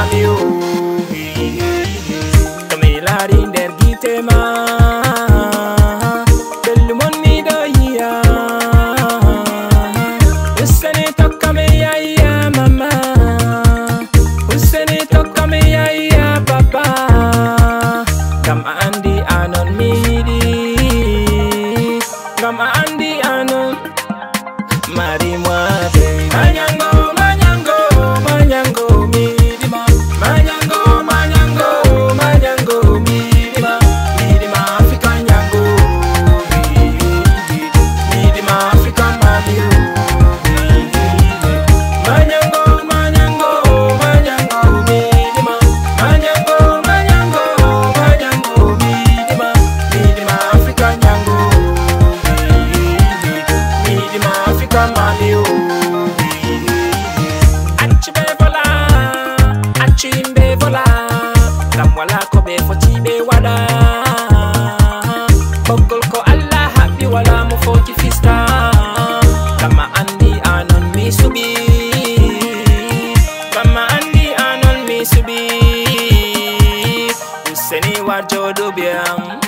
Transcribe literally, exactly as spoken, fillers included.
Mamio Kamilari der gitema Belmon mi do ya Usene tokka me ya ya mama Usene tokka me ya ya papa Kam andi anon midi Kam andi anon Mari muave Manyango manyango manyango midima Manyango manyango manyango midima Midima Africa nyango Midima Africa malio Manyango manyango manyango midima Manyango manyango manyango midima Midima Africa nyango Midima Africa malio Achibe vola Achimbe vola Kamwala kobe fotibe wada Bogol ko Allah happy wala mo foti fista Kama andi anon mi subi Kama andi anon mi subi Useni wa jodo biang